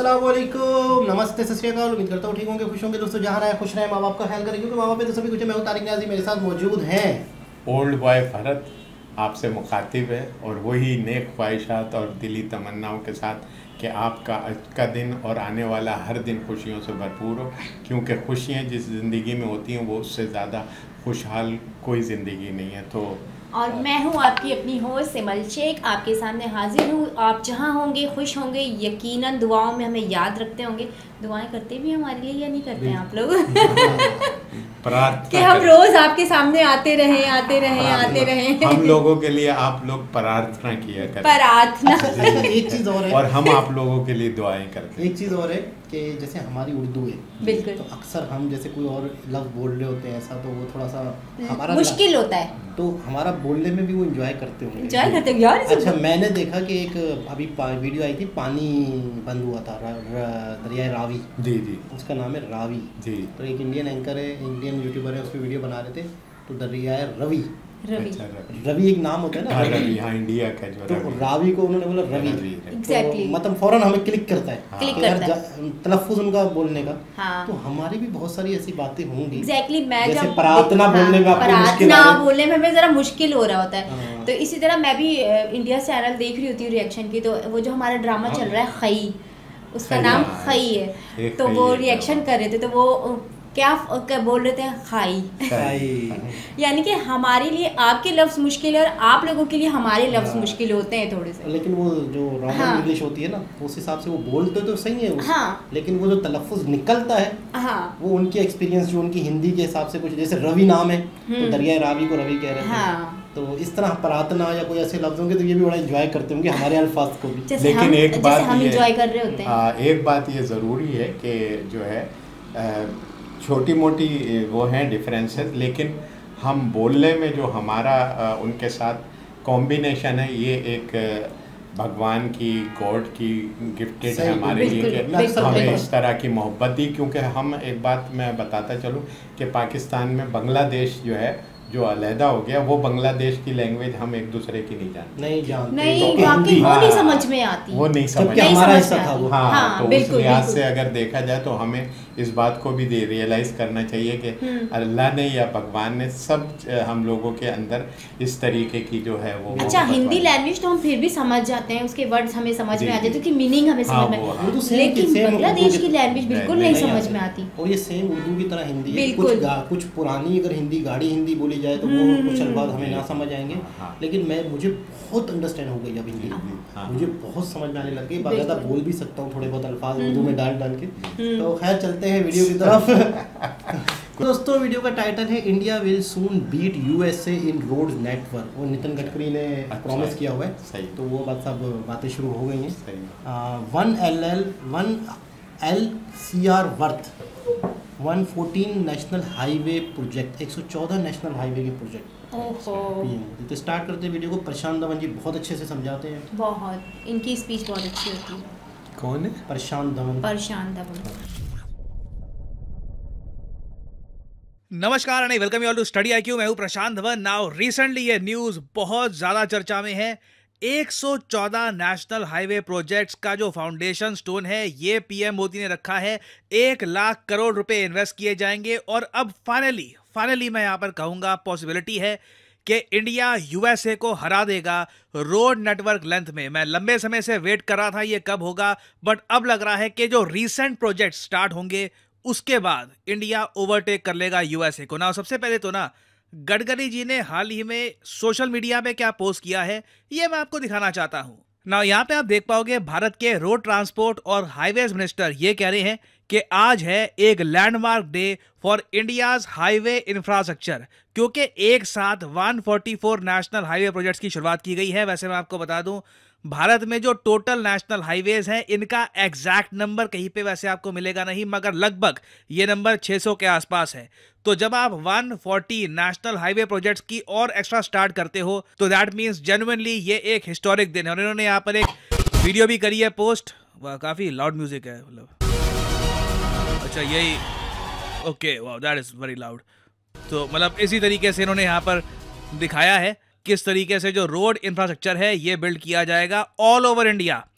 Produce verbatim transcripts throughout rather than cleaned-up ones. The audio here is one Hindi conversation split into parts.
अस्सलाम वालेकुम, नमस्ते, सत श्री अकाल। उम्मीद करता हूँ ठीक होंगे, खुश होंगे दोस्तों। जहाँ रहे खुश रहे, माँ बाप का ख्याल करें क्योंकि माँ बाप पे तो सभी कुछ है। मैं हूँ तारिक न्याज़ी, मेरे साथ मौजूद हैं ओल्ड बॉय भरत आपसे मुखातिब है और वही नेक ख्वाहिशात और दिली तमन्नाओं के साथ कि आपका आज का दिन और आने वाला हर दिन खुशियों से भरपूर हो, क्योंकि खुशियाँ जिस ज़िंदगी में होती हैं वो उससे ज़्यादा खुशहाल कोई ज़िंदगी नहीं है। तो और मैं हूँ आपकी अपनी होस्ट सिमल शेख, आपके सामने हाजिर हूँ। आप जहाँ होंगे खुश होंगे, यकीनन दुआओं में हमें याद रखते होंगे। दुआएं करते भी हमारे लिए या नहीं करते हैं आप लोग? कि हम रोज आपके सामने आते रहे आते रहे आते रहे हम लोगों के लिए आप लोग प्रार्थना किया करें। प्रार्थना एक चीज़ और है और हम आप लोगों के लिए दुआएं करते हैं। एक चीज़ और है कि जैसे हमारी उर्दू है, बिल्कुल, तो अक्सर हम जैसे कोई और लफ्ज़ बोल रहे होते हैं ऐसा, तो वो थोड़ा सा हमारा मुश्किल होता है, तो हमारा बोलने में भी वो एंजॉय करते होंगे। एंजॉय करते होंगे यार। अच्छा, मैंने देखा कि एक अभी वीडियो आई थी, पानी बंद हुआ था दरियाए रावी, जी जी, उसका नाम है रावी जी। तो एक इंडियन एंकर है, इंडियन यूट्यूबर है, उस पर वीडियो बना रहे थे। तो दरियाए रवि, रवि अच्छा, रवि एक नाम होता है ना, रवि, हाँ इंडिया का जो तो रवि, रावी को उन्होंने बोला रवि, एग्जैक्टली, तो मतलब फौरन हमें क्लिक करता है, क्लिक तो करता है तलफ्फुज़ उनका बोलने का। हाँ, तो हमारी भी बहुत सारी ऐसी बातें होंगी। एग्जैक्टली, मैं जैसे जब प्रार्थना बोलने में आपको मुश्किल आ प्रार्थना रही है, बोलने में हमें जरा मुश्किल हो रहा होता है। हाँ। तो इसी तरह मैं भी इंडिया चैनल देख रही होती हूँ रिएक्शन की, तो वो जो हमारा ड्रामा चल रहा है खई, उसका खई, नाम हाँ, खई है, एक तो खई वो है, रिएक्शन हाँ। कर रहे थे, तो वो क्या क्या बोल रहे थे, खाई। खाई। यानी कि हमारे लिए आपके लफ्ज़ मुश्किल है और आप लोगों के लिए हमारे लफ्ज़ हाँ। मुश्किल होते हैं थोड़े से। लेकिन वो जो रॉमन हाँ। इंग्लिश होती है ना, उस हिसाब से वो बोलते तो सही है उस, हाँ, लेकिन वो जो तलफ्फुज़ निकलता है, हाँ, वो उनकी एक्सपीरियंस जो उनकी हिंदी के हिसाब से कुछ, जैसे रवि नाम है तो दरिया रावी को रवि कह रहे थे। हाँ, तो इस तरह प्रार्थना या कोई ऐसे लफ्ज़ होंगे तो ये भी बड़ा एंजॉय करते होंगे हमारे अल्फाज को भी। जैसे लेकिन हम, एक जैसे बात हम ये- एंजॉय कर रहे होते हैं। हाँ, एक बात ये ज़रूरी है कि जो है छोटी मोटी वो हैं डिफरेंसेस, लेकिन हम बोलने में जो हमारा अ, उनके साथ कॉम्बिनेशन है, ये एक अ, भगवान की, गॉड की गिफ्टेड है हमारे लिए बिल्कुल, कि बिल्कुल, हमें बिल्कुल। इस तरह की मोहब्बत दी। क्योंकि हम, एक बात मैं बताता चलूँ कि पाकिस्तान में बांग्लादेश जो है जो अलहदा हो गया, वो बांग्लादेश की लैंग्वेज हम एक दूसरे की नहीं जानते, नहीं जानते, नहीं, तो वाकई हिंदी- वो नहीं हाँ, समझ में आती, वो नहीं समझ जबकि नहीं हमारा समझ हिस्सा में था आती। वो। हाँ, हाँ, तो बिल्कुल, उस लिहाज बिल्कुल। से अगर देखा जाए तो हमें इस बात को भी रियलाइज करना चाहिए कि हम्म। अल्लाह ने या भगवान ने सब अ, हम लोगों के अंदर इस तरीके की जो है वो अच्छा, मोहब्बत हिंदी वाली- लैंग्वेज तो हम फिर भी समझ जाते हैं, उसके वर्ड्स हमें समझ जी, में आ जी। जाते हैं, उसकी मीनिंग हमें हाँ, समझ में, वो, हाँ। उर्दू सेम लेकिन की- सेम बांग्लादेश उर्दू की की- लैंग्वेज नहीं, बिल्कुल नहीं, नहीं नहीं समझ में आती। और ये सेम उर्दू की तरह हिंदी है। बिल्कुल। कुछ गा, कुछ पुरानी अगर हिंदी गाड़ी हिंदी बोली जाए तो वो हम्म। कुछ अल्फाज हमें ना समझ आएंगे, हाँ। लेकिन मैं मुझे बहुत अंडरस्टैंड हो गई अब हिंदी, हाँ। मुझे बहुत समझ में आने लग गई, बाकायदा बिल्कुल। बोल भी सकता हूँ थोड़े बहुत अल्फाज हम्म। उर्दू में डाल डाल के। हम्म। तो खैर चलते हैं वीडियो की तरफ। दोस्तों, वीडियो का टाइटल है India will soon beat USA in road network, और नितिन गडकरी ने प्रॉमिस किया हुआ है, सही, तो वो बात सब बातें शुरू हो गई हैं। सही, one L L one L C R worth one fourteen national highway project, एक सौ चौदह नेशनल हाईवे के प्रोजेक्ट ओहो, पीएम। तो स्टार्ट करते हैं वीडियो को। प्रशांत धवन जी बहुत अच्छे से समझाते हैं। बहुत, इनकी स्पीच बहुत अच्छी होती है। कौन है? प्रशांत धवन। परेशान था वो। नमस्कार and welcome you all to study IQ. मैं हूं प्रशांत धवन। नाउ रिसेंटली ये न्यूज़ बहुत ज़्यादा चर्चा में है। एक सौ चौदह नेशनल हाईवे प्रोजेक्ट्स का जो फाउंडेशन स्टोन है, ये पीएम मोदी ने रखा है। एक लाख करोड़ रुपए इन्वेस्ट किए जाएंगे और अब फाइनली फाइनली मैं यहाँ पर कहूँगा पॉसिबिलिटी है कि इंडिया यूएसए को हरा देगा रोड नेटवर्क लेंथ में। मैं लंबे समय से वेट कर रहा था ये कब होगा, बट अब लग रहा है कि जो रीसेंट प्रोजेक्ट स्टार्ट होंगे उसके बाद इंडिया ओवरटेक कर लेगा यूएसए को। ना सबसे पहले तो ना गडकरी जी ने हाल ही में सोशल मीडिया पे क्या पोस्ट किया है, ये मैं आपको दिखाना चाहता हूं। ना यहाँ पे आप देख पाओगे भारत के रोड ट्रांसपोर्ट और हाईवेज मिनिस्टर ये कह रहे हैं कि आज है एक landmark day for India's highway infrastructure, क्योंकि एक साथ एक सौ चौवालीस नेशनल हाईवे प्रोजेक्ट्स की शुरुआत की गई है। वैसे मैं आपको बता दूं, भारत में जो टोटल नेशनल हाईवेज हैं, इनका एग्जैक्ट नंबर कहीं पे वैसे आपको मिलेगा नहीं, मगर लगभग ये नंबर छह सौ के आसपास है। तो जब आप एक सौ चालीस नेशनल हाईवे प्रोजेक्ट्स की और एक्स्ट्रा स्टार्ट करते हो तो दैट मींस जेन्युइनली ये एक हिस्टोरिक दिन है। और इन्होंने यहाँ पर एक वीडियो भी करी है पोस्ट। वाह, काफी लाउड म्यूजिक है, मतलब अच्छा यही, ओके, वाह दैट इज वेरी लाउड। तो मतलब इसी तरीके से इन्होंने यहाँ पर दिखाया है किस तरीके से जो रोड इंफ्रास्ट्रक्चर है ये बिल्ड किया जाएगा ऑल ओवर इंडिया।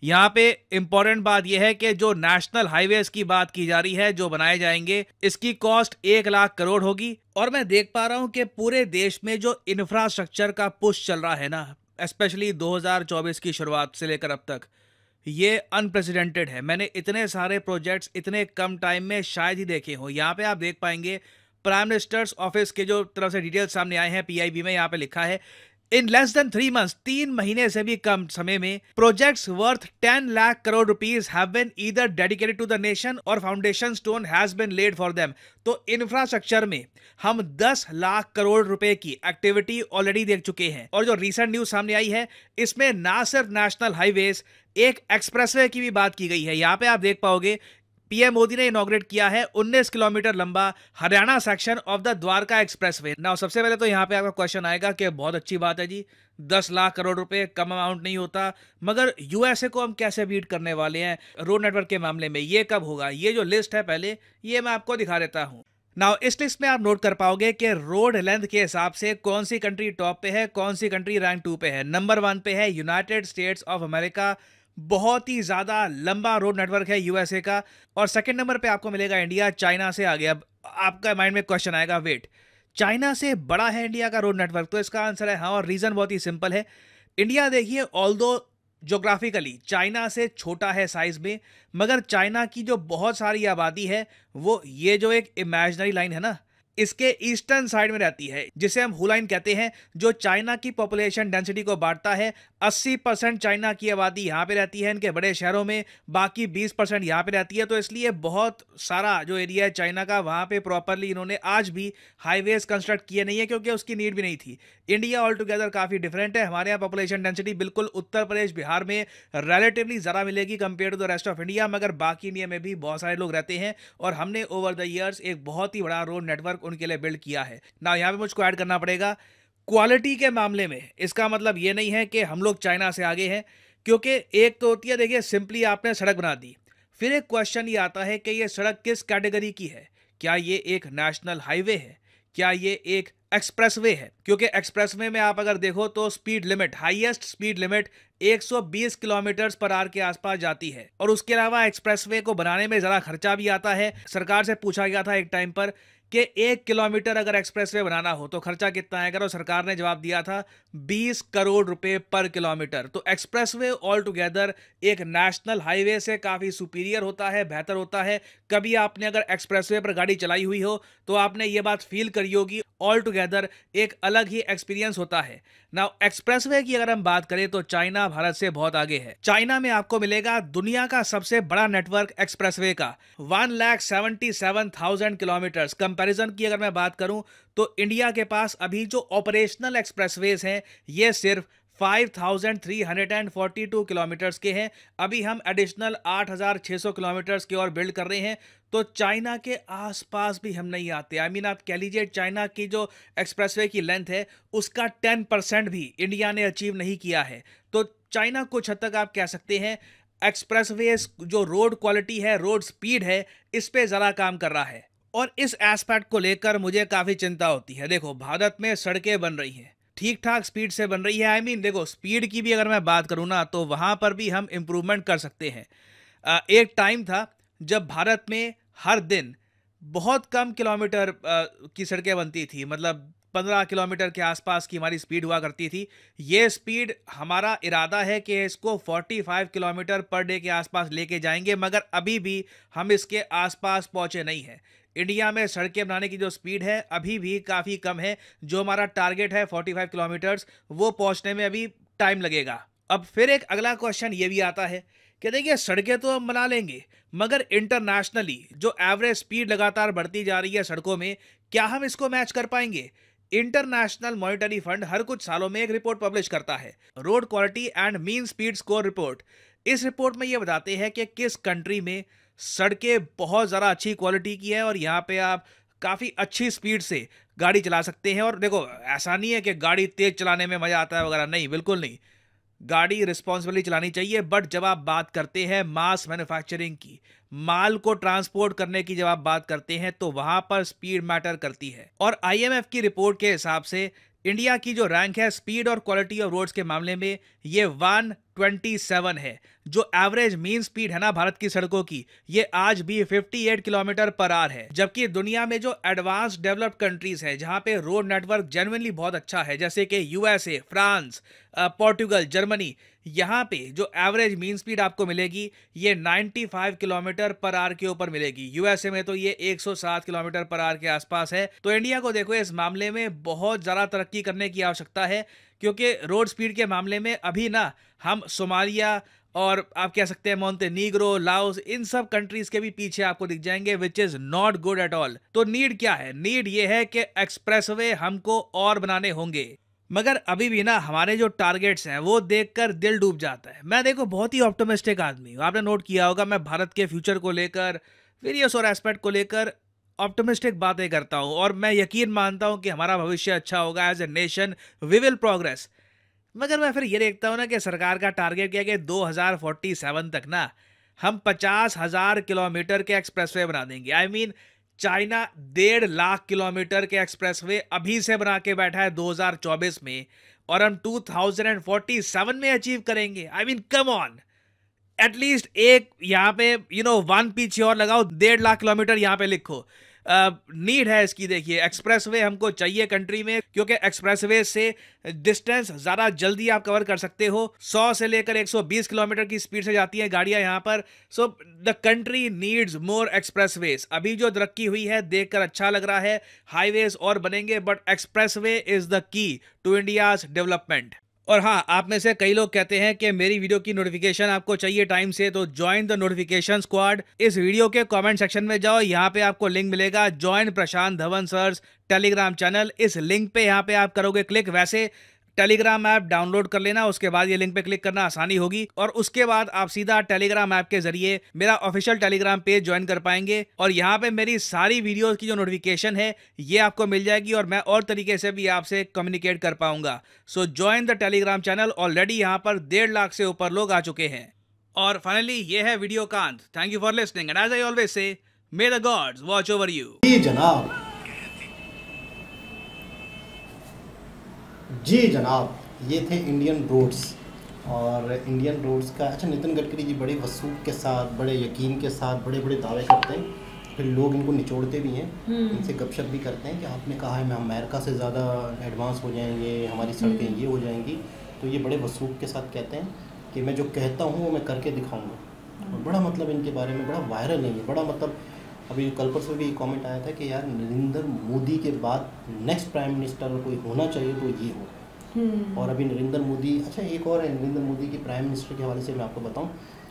यहाँ पे इंपॉर्टेंट बात यह है कि जो नेशनल हाईवेज की बात की जा रही है जो बनाए जाएंगे, इसकी कॉस्ट एक लाख करोड़ होगी। और मैं देख पा रहा हूँ कि पूरे देश में जो इंफ्रास्ट्रक्चर का पुश चल रहा है ना, स्पेशली दो हज़ार चौबीस की शुरुआत से लेकर अब तक, ये अनप्रेसिडेंटेड है। मैंने इतने सारे प्रोजेक्ट्स इतने कम टाइम में शायद ही देखे हो। यहाँ पे आप देख पाएंगे प्राइम मिनिस्टर्स ऑफिस के जो तरफ से डिटेल्स सामने आए हैं पीआईबी में, यहाँ पे लिखा है in less than three months, तीन महीने से भी कम समय में, projects worth ten lakh crore rupees have been either dedicated to the nation और foundation stone has been laid for them. तो इंफ्रास्ट्रक्चर में हम दस लाख करोड़ रुपए की एक्टिविटी ऑलरेडी देख चुके हैं। और जो रीसेंट न्यूज सामने आई है, इसमें ना सिर्फ नेशनल हाईवेज, एक एक्सप्रेसवे की भी बात की गई है। यहाँ पे आप देख पाओगे पीएम मोदी ने इनॉग्रेट किया है उन्नीस किलोमीटर लंबा Haryana section of the Dwarka expressway. Now सबसे पहले तो यहाँ पे आपका क्वेश्चन आएगा कि बहुत अच्छी बात है जी, दस लाख करोड़ रुपए कम अमाउंट नहीं होता, मगर यूएसए को हम कैसे बीट करने वाले हैं रोड नेटवर्क के मामले में, ये कब होगा? ये जो लिस्ट है पहले ये मैं आपको दिखा देता हूँ। नाउ इस लिस्ट में आप नोट कर पाओगे कि रोड लेंथ के हिसाब से कौन सी कंट्री टॉप पे है, कौन सी कंट्री रैंक टू पे है। नंबर वन पे है यूनाइटेड स्टेट्स ऑफ अमेरिका, बहुत ही ज्यादा लंबा रोड नेटवर्क है यूएसए का। और सेकंड नंबर पे आपको मिलेगा इंडिया, चाइना से आगे। अब आपका माइंड में क्वेश्चन आएगा, वेट, चाइना से बड़ा है इंडिया का रोड नेटवर्क? तो इसका आंसर है हाँ, और रीजन बहुत ही सिंपल है। इंडिया देखिए, ऑल्दो ज्योग्राफिकली चाइना से छोटा है साइज में, मगर चाइना की जो बहुत सारी आबादी है वो ये जो एक इमेजिनरी लाइन है ना, इसके ईस्टर्न साइड में रहती है, जिसे हम हुलाइन कहते हैं, जो चाइना की पॉपुलेशन डेंसिटी को बांटता है। अस्सी परसेंट चाइना की आबादी यहाँ पे रहती है इनके बड़े शहरों में, बाकी बीस परसेंट यहाँ पे रहती है। तो इसलिए बहुत सारा जो एरिया है चाइना का, वहाँ पे प्रॉपरली इन्होंने आज भी हाईवेज कंस्ट्रक्ट किए नहीं है, क्योंकि उसकी नीड भी नहीं थी। इंडिया ऑल टुगेदर काफ़ी डिफरेंट है। हमारे यहाँ पॉपुलेशन डेंसिटी बिल्कुल उत्तर प्रदेश बिहार में रिलेटिवली ज़रा मिलेगी compare to the rest of India, मगर बाकी इंडिया में भी बहुत सारे लोग रहते हैं और हमने ओवर द ईयर्स एक बहुत ही बड़ा रोड नेटवर्क उनके लिए बिल्ड किया है ना। यहाँ पे मुझको ऐड करना पड़ेगा क्वालिटी के मामले में। इसका मतलब ये नहीं है कि हम लोग चाइना से आगे हैं, क्योंकि एक तो होती है, देखिए, सिंपली आपने सड़क बना दी, फिर एक क्वेश्चन ये आता है कि ये सड़क किस कैटेगरी की है। क्या ये एक नेशनल हाईवे है? क्या ये एक एक्सप्रेसवे है? क्योंकि एक्सप्रेसवे में आप अगर देखो तो speed limit, highest speed limit एक सौ बीस किलोमीटर पर आवर के आसपास जाती है। और उसके अलावा एक्सप्रेसवे को बनाने में ज़रा खर्चा भी आता है। सरकार से पूछा गया था एक टाइम पर कि एक किलोमीटर अगर एक्सप्रेसवे बनाना हो तो खर्चा कितना आएगा, तो सरकार ने जवाब दिया था बीस करोड़ रुपए पर किलोमीटर। तो एक्सप्रेसवे ऑल टुगेदर एक नेशनल हाईवे से काफ़ी सुपीरियर होता है, बेहतर होता है। कभी आपने अगर एक्सप्रेसवे पर गाड़ी चलाई हुई हो तो आपने ये बात फील करी होगी, ऑल टुगेदर एक अलग ही एक्सपीरियंस होता है। नाउ एक्सप्रेसवे की अगर हम बात करें तो चाइना भारत से बहुत आगे है। चाइना में आपको मिलेगा दुनिया का सबसे बड़ा नेटवर्क एक्सप्रेसवे का, one lakh seventy seven thousand kilometre. Comparison की अगर मैं बात करूं तो इंडिया के पास अभी जो ऑपरेशनल एक्सप्रेसवेज हैं ये सिर्फ five thousand three hundred forty two kilometres के हैं। अभी हम एडिशनल आठ हज़ार छह सौ किलोमीटर्स की ओर बिल्ड कर रहे हैं, तो चाइना के आसपास भी हम नहीं आते। आई मीन आप कह लीजिए चाइना की जो एक्सप्रेसवे की लेंथ है उसका टेन परसेंट भी इंडिया ने अचीव नहीं किया है। तो चाइना कुछ हद तक आप कह सकते हैं एक्सप्रेसवे जो रोड क्वालिटी है, रोड स्पीड है, इस पे ज़रा काम कर रहा है। और इस एस्पेक्ट को लेकर मुझे काफ़ी चिंता होती है। देखो, भारत में सड़कें बन रही हैं, ठीक ठाक स्पीड से बन रही है। आई I मीन mean, देखो, स्पीड की भी अगर मैं बात करूँ ना तो वहाँ पर भी हम इम्प्रूवमेंट कर सकते हैं। आ, एक टाइम था जब भारत में हर दिन बहुत कम किलोमीटर की सड़कें बनती थी, मतलब पंद्रह किलोमीटर के आसपास की हमारी स्पीड हुआ करती थी। ये स्पीड हमारा इरादा है कि इसको पैंतालीस किलोमीटर पर डे के आसपास लेके जाएंगे, मगर अभी भी हम इसके आसपास पहुँचे नहीं हैं। इंडिया में सड़कें बनाने की जो स्पीड है अभी भी काफ़ी कम है। जो हमारा टारगेट है पैंतालीस किलोमीटर्स, वो पहुंचने में अभी टाइम लगेगा। अब फिर एक अगला क्वेश्चन ये भी आता है कि देखिए, सड़कें तो हम बना लेंगे, मगर इंटरनेशनली जो एवरेज स्पीड लगातार बढ़ती जा रही है सड़कों में, क्या हम इसको मैच कर पाएंगे? इंटरनेशनल मॉनिटरी फंड हर कुछ सालों में एक रिपोर्ट पब्लिश करता है, road quality and mean speed score report. इस रिपोर्ट में ये बताते हैं कि किस कंट्री में सड़कें बहुत ज़रा अच्छी क्वालिटी की है और यहाँ पे आप काफ़ी अच्छी स्पीड से गाड़ी चला सकते हैं। और देखो, ऐसा नहीं है कि गाड़ी तेज़ चलाने में मज़ा आता है वगैरह, नहीं, बिल्कुल नहीं। गाड़ी रिस्पॉन्सिबली चलानी चाहिए, बट जब आप बात करते हैं मास मैन्युफैक्चरिंग की, माल को ट्रांसपोर्ट करने की जब आप बात करते हैं, तो वहाँ पर स्पीड मैटर करती है। और आई एम एफ की रिपोर्ट के हिसाब से इंडिया की जो रैंक है स्पीड और क्वालिटी ऑफ रोड्स के मामले में, ये वन सत्ताईस है। जो एवरेज मीन स्पीड है ना भारत की सड़कों की, ये आज भी अट्ठावन किलोमीटर पर आवर है। जबकि दुनिया में जो एडवांस डेवलप्ड कंट्रीज है जहां पे रोड नेटवर्क जेन्युइनली बहुत अच्छा है, जैसे कि यूएसए, फ्रांस, पोर्टुगल, जर्मनी, यहाँ पे जो एवरेज मीन स्पीड आपको मिलेगी ये पचानवे किलोमीटर पर आवर के ऊपर मिलेगी। यूएसए में तो ये एक सौ सात किलोमीटर पर आवर के आसपास है। तो इंडिया को देखो इस मामले में बहुत ज़्यादा तरक्की करने की आवश्यकता है, क्योंकि रोड स्पीड के मामले में अभी ना हम सोमालिया और आप कह सकते हैं मोंटेनीग्रो, लाओस, इन सब कंट्रीज के भी पीछे आपको दिख जाएंगे, which is not good at all. तो नीड क्या है? नीड ये है कि एक्सप्रेसवे हमको और बनाने होंगे। मगर अभी भी ना हमारे जो टारगेट्स हैं वो देखकर दिल डूब जाता है। मैं देखो बहुत ही ऑप्टिमिस्टिक आदमी हूँ, आपने नोट किया होगा मैं भारत के फ्यूचर को लेकर, वेरियस और एस्पेक्ट को लेकर ऑप्टिमिस्टिक बातें करता हूँ और मैं यकीन मानता हूँ कि हमारा भविष्य अच्छा होगा। As a nation we will progress. मगर मैं फिर ये देखता हूँ ना कि सरकार का टारगेट क्या है कि दो हज़ार सैंतालीस तक ना हम पचास हजार किलोमीटर के एक्सप्रेसवे बना देंगे। I I mean mean, China डेढ़ लाख किलोमीटर के एक्सप्रेसवे अभी से बना के बैठा है दो हज़ार चौबीस में, और हम दो हज़ार सैंतालीस में अचीव करेंगे। I mean come on, at least एक यहाँ पे यू नो वन पीछे और लगाओ, डेढ़ लाख किलोमीटर यहाँ पे लिखो। नीड uh, है इसकी। देखिए एक्सप्रेसवे हमको चाहिए कंट्री में, क्योंकि एक्सप्रेसवे से डिस्टेंस ज़्यादा जल्दी आप कवर कर सकते हो। सौ से लेकर एक सौ बीस किलोमीटर की स्पीड से जाती हैं गाड़ियां यहाँ पर। So the country needs more expressways. अभी जो तरक्की हुई है देखकर अच्छा लग रहा है, हाईवेज और बनेंगे, but expressway is the key to India's development. और हाँ, आप में से कई लोग कहते हैं कि मेरी वीडियो की नोटिफिकेशन आपको चाहिए टाइम से, तो ज्वाइन द नोटिफिकेशन स्क्वाड। इस वीडियो के कमेंट सेक्शन में जाओ, यहाँ पे आपको लिंक मिलेगा join Prashant Dhawan sir's Telegram channel. इस लिंक पे यहाँ पे आप करोगे क्लिक। वैसे टेलीग्राम ऐप डाउनलोड कर लेना, उसके बाद ये लिंक पे क्लिक करना आसानी होगी, और उसके बाद आप सीधा टेलीग्राम ऐप के जरिए मेरा ऑफिशियल टेलीग्राम पेज ज्वाइन कर पाएंगे। और यहाँ पे मेरी सारी वीडियोस की जो नोटिफिकेशन है ये आपको मिल जाएगी, और मैं और तरीके से भी आपसे कम्युनिकेट कर पाऊंगा। So join the Telegram channel. Already यहाँ पर डेढ़ लाख से ऊपर लोग आ चुके हैं। और फाइनली ये है वीडियो का अंत। Thank you for listening and as I always say, may the gods watch over you. जी जनाब, जी जनाब, ये थे इंडियन रोड्स। और इंडियन रोड्स का अच्छा, नितिन गडकरी जी बड़े वसूख के साथ, बड़े यकीन के साथ बड़े बड़े दावे करते हैं, फिर लोग इनको निचोड़ते भी हैं, इनसे गपशप भी करते हैं कि आपने कहा है मैं अमेरिका से ज़्यादा एडवांस हो जाएंगे, हमारी सड़कें ये हो जाएंगी। तो ये बड़े वसूख के साथ कहते हैं कि मैं जो कहता हूँ वो मैं करके दिखाऊँगा। और बड़ा मतलब इनके बारे में बड़ा वायरल नहीं है, बड़ा मतलब अभी कल परसों भी कमेंट आया था कि यार नरेंद्र मोदी के बाद नेक्स्ट प्राइम मिनिस्टर कोई होना चाहिए तो ये हो। और अभी नरेंद्र मोदी, अच्छा एक और है नरेंद्र मोदी की प्राइम मिनिस्टर के हवाले से मैं आपको बताऊं,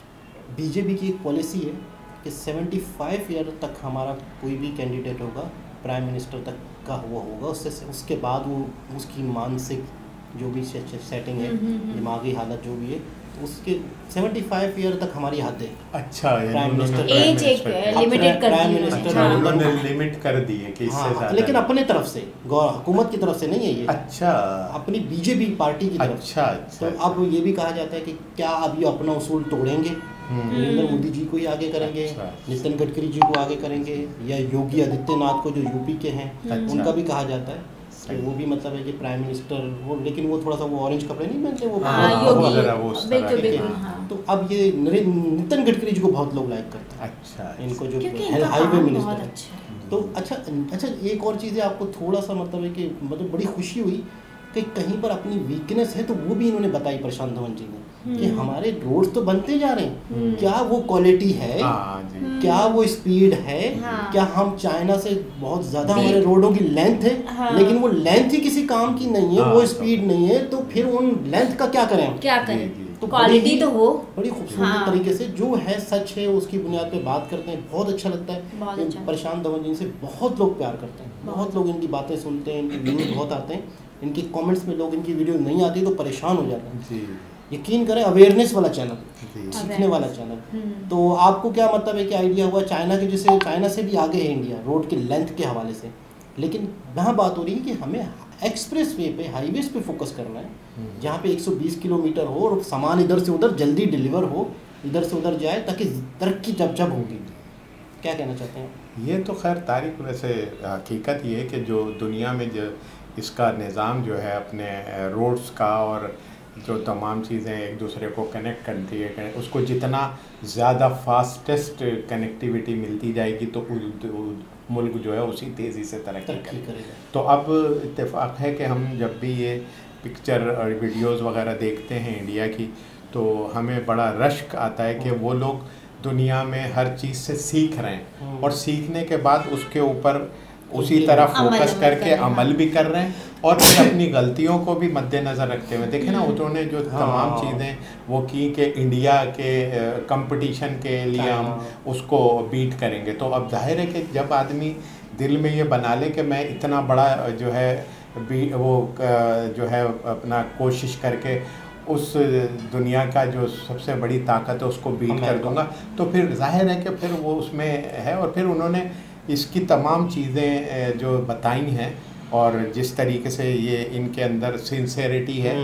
बीजेपी की एक पॉलिसी है कि पचहत्तर ईयर तक हमारा कोई भी कैंडिडेट होगा प्राइम मिनिस्टर तक का वो होगा, उससे उसके बाद वो उसकी मानसिक जो भी सेटिंग है, दिमागी हालत जो भी है, उसके पचहत्तर ईयर तक हमारी हद है। अच्छा, प्राइम मिनिस्टर एज एक लिमिटेड कर प्राइम दी है। मिनिस्टर हाँ। उन्होंने लिमिट कर दी है कि इससे हाँ, ज़्यादा लेकिन नहीं। अपने तरफ से, हुकूमत की तरफ से नहीं है ये। अच्छा, अपनी बीजेपी पार्टी की तरफ से। अच्छा अच्छा। तो अब ये भी कहा जाता है कि क्या अब ये अपना उसूल तोड़ेंगे, नरेंद्र मोदी जी को ही आगे करेंगे, अच्छा। नितिन गडकरी जी को आगे करेंगे, या योगी आदित्यनाथ को जो यूपी के हैं अच्छा। उनका भी कहा जाता है कि वो भी मतलब है कि प्राइम मिनिस्टर वो, लेकिन वो थोड़ा सा वो ऑरेंज कपड़े नहीं पहनते वो, हाँ, वो- योगी, वो- जरा वो उस तरह बिल्कुल के। बिल्कुल हाँ। तो अब ये नरे- नितिन गडकरी जी को बहुत लोग लाइक करते हैं, अच्छा, इनको जो क्योंकि हेल- इनका हाईवे काम मिनिस्टर बहुत है। अच्छा है। तो अच्छा अच्छा एक और चीज़ है, आपको थोड़ा सा मतलब है कि मतलब बड़ी खुशी हुई कि कहीं पर अपनी वीकनेस है तो वो भी इन्होंने बताई प्रशांत धवन जी ने कि हमारे रोड्स तो बनते जा रहे हैं, क्या वो क्वालिटी है, हाँ जी। क्या वो स्पीड है, हाँ। क्या हम चाइना से बहुत ज़्यादा Deep। हमारे रोडों की लेंथ है, हाँ। लेकिन वो लेंथ ही किसी काम की नहीं है, हाँ, वो तो- स्पीड नहीं है, तो फिर उन लेंथ का क्या करें हम? क्या जी, करें, जी। तो क्वालिटी बड़ी ही- तो हो। बड़ी खूबसूरत हाँ। तरीके से जो है सच है उसकी बुनियाद पे बात करते हैं, बहुत अच्छा लगता है। बहुत इन अच्छा। प्रशांत धवन जी से बहुत लोग प्यार करते हैं, बहुत लोग इनकी बातें सुनते हैं, इनके व्यूज बहुत आते हैं, इनके कमेंट्स में लोग इनकी वीडियो नहीं आती तो परेशान हो जाते हैं। जी यकीन करें, अवेयरनेस वाला चैनल, जी। सीखने वाला चैनल। हम्म। तो आपको क्या मतलब है कि आइडिया हुआ चाइना के, जैसे चाइना से भी आगे है इंडिया रोड के लेंथ के हवाले से, लेकिन यहाँ बात हो रही है कि हमें एक्सप्रेस वे पे, हाईवेज पे फोकस करना है, जहाँ पे एक सौ बीस किलोमीटर हो और सामान इधर से उधर जल्दी डिलीवर हो, इधर से उधर जाए, ताकि तरक्की जब जब होगी। क्या कहना चाहते हैं? ये तो खैर तारीख वैसे हकीकत ये है कि जो दुनिया में जो इसका निज़ाम जो है अपने रोड्स का और जो तमाम चीज़ें एक दूसरे को कनेक्ट करती है, उसको जितना ज़्यादा फास्टेस्ट कनेक्टिविटी मिलती जाएगी तो मुल्क जो है उसी तेज़ी से तरक्की करेगा। तो अब इत्तेफाक है कि हम जब भी ये पिक्चर और वीडियोस वगैरह देखते हैं इंडिया की, तो हमें बड़ा रश्क आता है कि वो लोग दुनिया में हर चीज़ से सीख रहे हैं और सीखने के बाद उसके ऊपर उसी तरह फोकस करके अमल भी कर रहे हैं और फिर अपनी गलतियों को भी मद्देनज़र रखते हुए देखें ना, उन्होंने जो तमाम चीज़ें वो की कि इंडिया के कंपटीशन के लिए हम उसको बीट करेंगे। तो अब जाहिर है कि जब आदमी दिल में ये बना ले कि मैं इतना बड़ा जो है वो जो है अपना कोशिश करके उस दुनिया का जो सबसे बड़ी ताकत है उसको बीट कर दूंगा, तो फिर जाहिर है कि फिर वो उसमें है। और फिर उन्होंने इसकी तमाम चीज़ें जो बताई हैं और जिस तरीके से ये इनके अंदर सिंसेरिटी है,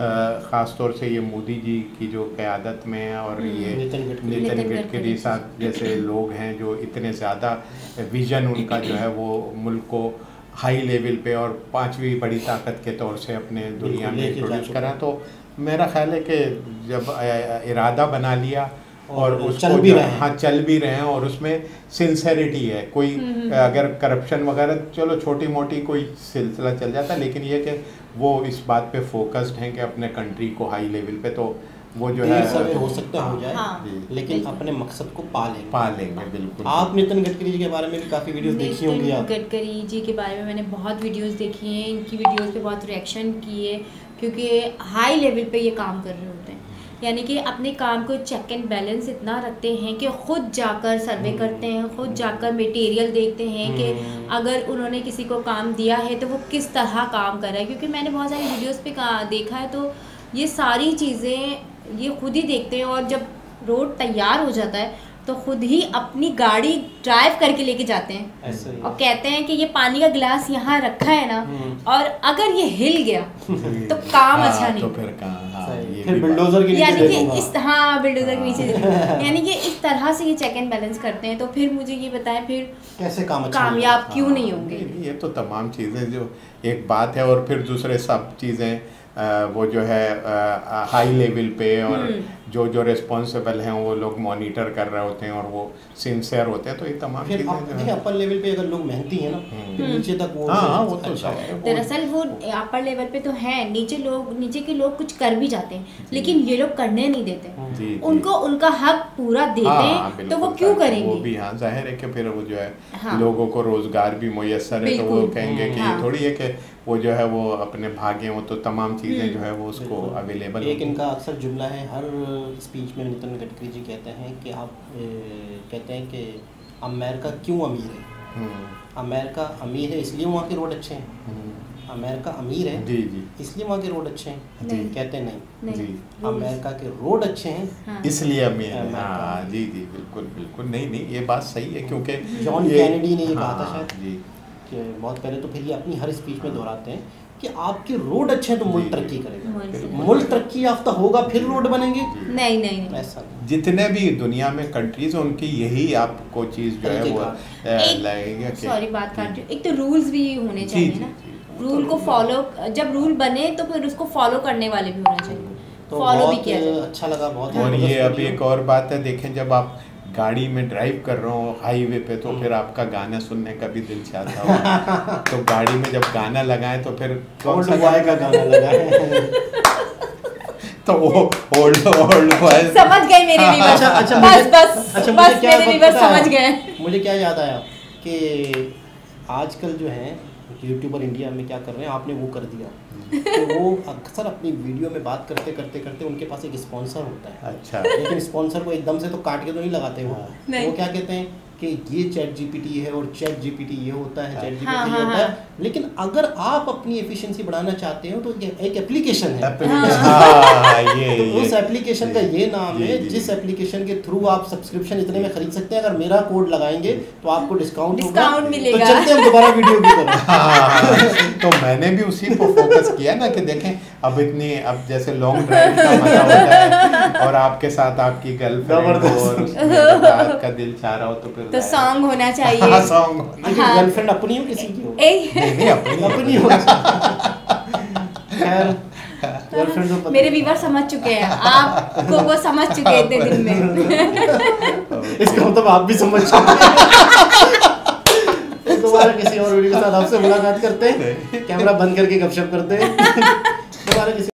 ख़ास तौर से ये मोदी जी की जो क़यादत में है और ये नितिन गडकरी साहब जैसे लोग हैं जो इतने ज़्यादा विज़न उनका जो है वो मुल्क को हाई लेवल पे और पांचवी बड़ी ताकत के तौर से अपने दुनिया में इंट्रोड्यूस करा। तो मेरा ख्याल है कि जब इरादा बना लिया और उसको चल भी रहे हैं, हाँ चल भी रहे हैं और उसमें सिंसेरिटी है, कोई अगर करप्शन वगैरह चलो छोटी मोटी कोई सिलसिला चल जाता है, लेकिन ये कि वो इस बात पे फोकस्ड हैं कि अपने कंट्री को हाई लेवल पे, तो वो जो है हो सकता हो जाए, हाँ, लेकिन अपने मकसद को पा लेंगे पा लेंगे बिल्कुल। आप नितिन गडकरी जी के बारे में भी काफ़ी वीडियोस देखी होंगी। आप गडकरी जी के बारे में मैंने बहुत वीडियोस देखी हैं, इनकी वीडियोस पे बहुत रिएक्शन किए, क्योंकि हाई लेवल पे ये काम कर रहे होते हैं, यानी कि अपने काम को चेक एंड बैलेंस इतना रखते हैं कि ख़ुद जाकर सर्वे करते हैं, ख़ुद जाकर मटेरियल देखते हैं कि अगर उन्होंने किसी को काम दिया है तो वो किस तरह काम कर रहा है। क्योंकि मैंने बहुत सारी वीडियोस पे देखा है तो ये सारी चीज़ें ये खुद ही देखते हैं और जब रोड तैयार हो जाता है तो खुद ही अपनी गाड़ी ड्राइव करके लेके जाते हैं और कहते हैं कि ये पानी का गिलास यहाँ रखा है ना, और अगर ये हिल गया तो काम हाँ, अच्छा नहीं, तो फिर कहाँ, हाँ, ये फिर बिल्डोजर के नीचे यानी कि इस हाँ बिल्डोजर के नीचे यानी कि इस तरह से ये चेक एंड बैलेंस करते हैं। तो फिर मुझे ये बताएं फिर कैसे काम अच्छा कामयाब क्यों नहीं होंगे। ये तो तमाम चीज़ें जो एक बात है, और फिर दूसरे सब चीज़ें वो जो है हाई लेवल पे और जो जो रिस्पॉन्सिबल हैं वो लोग मॉनिटर कर रहे होते हैं और वो सिंसियर होते हैं। तो ये तमाम चीज़ें देखिए अपर लेवल पे अगर लोग मेहनती हैं ना फिर नीचे तक वो हाँ वो तो अच्छा है। दरअसल वो अपर लेवल पे तो है, नीचे लोग नीचे के लोग कुछ कर भी जाते हैं लेकिन ये लोग करने नहीं देते, उनको उनका हक पूरा देते हैं तो वो क्यों करेंगे। वो भी हाँ जाहिर है कि फिर वो जो है लोगों को रोजगार भी मुयस्सर है तो वो कहेंगे कि ये थोड़ी है कि वो जो है वो अपने भागे वो तो तमाम चीज़ें जो है वो उसको अवेलेबल। एक इनका अक्सर जुमला है हर स्पीच में नितिन गडकरी जी कहते हैं कि आप ए, कहते हैं कि अमेरिका क्यों अमीर है, अमेरिका अमीर है इसलिए वहाँ के रोड अच्छे हैं, अमेरिका अमीर है जी जी इसलिए वहाँ के रोड अच्छे हैं, कहते नहीं, नहीं। जी अमेरिका के रोड अच्छे हैं हाँ। इसलिए अमीर है। हाँ जी जी बिल्कुल बिल्कुल, नहीं नहीं ये बात सही है क्योंकि जॉन कैनेडी ने ये कहा था हाँ, शायद जी कि बहुत पहले, तो फिर ये अपनी हर स्पीच में दोहराते हैं कि आपके रोड अच्छे हैं तो मुल्क तरक्की करेगा, मुल्क तरक्की याफ्ता होगा फिर रोड बनेंगे। नहीं नहीं नहीं ऐसा जितने भी दुनिया में कंट्रीज उनकी यही आपको चीज़ जो है वो लगेगा। सॉरी बात काट रही हूँ, एक तो रूल्स भी होने चाहिए ना, रूल को फॉलो, जब रूल बने तो फिर उसको फॉलो करने वाले भी होने चाहिए, तो फॉलो भी किया जाए। अच्छा लगा बहुत। और ये अभी एक और बात है, देखें जब आप गाड़ी में ड्राइव कर रहे हो हाईवे पे तो फिर आपका गाना सुनने का भी दिल चाहता हो तो गाड़ी में जब गाना लगाएं तो फिर कौन सा बॉय का गाना लगाएं तो वो ओल्ड ओल्ड बॉय समझ गए मेरे व्यूअर्स। अच्छा अच्छा बस बस अच्छा बस मेरे व्यूअर्स समझ गए। मुझे क्या याद आया कि आजकल जो है यूट्यूबर इंडिया में क्या कर रहे हैं, आपने वो कर दिया तो वो अक्सर अपनी वीडियो में बात करते करते करते उनके पास एक स्पॉन्सर होता है। अच्छा लेकिन स्पॉन्सर को एकदम से तो काट के तो नहीं लगाते वो वो क्या कहते हैं कि ये चैट जीपीटी है और चैट जीपीटी ये होता है, चैट जीपीटी हाँ, ये हाँ, होता हाँ। है। लेकिन अगर आप अपनी एफिशिएंसी बढ़ाना चाहते हो तो एक एप्लीकेशन है, हाँ, ये, तो ये, उस एप्लीकेशन का ये नाम है जिस एप्लीकेशन के थ्रू आप सब्सक्रिप्शन इतने में खरीद सकते हैं। अगर मेरा कोड लगाएंगे तो आपको डिस्काउंट डिस्काउंट मिलेगा। तो चलते हम दोबारा वीडियो की तरफ। हाँ, तो मैंने भी उसी पर फोकस किया ना कि देखें अब इतनी अब जैसे लॉन्ग ड्राइव का मजा होता है और आपके साथ आपकी गर्लफ्रेंड हो और उसमें आपका दिल चाह रहा हो तो फिर तो सॉन्ग होना चाहिए। सॉन्ग गर्लफ्रेंड अपनी हो किसी की हो नहीं नहीं अपनी अपनी हो। खैर गर्लफ्रेंड को पता मेरे व्यूअर समझ चुके हैं, आपको वो समझ चुके हैं इतने दिन में। इसका मतलब आप भी समझ चुके हैं। दोबारा किसी और वीडियो के साथ आपसे मुलाकात करते हैं, कैमरा बंद करके गपशप करते हैं। दोबारा किसी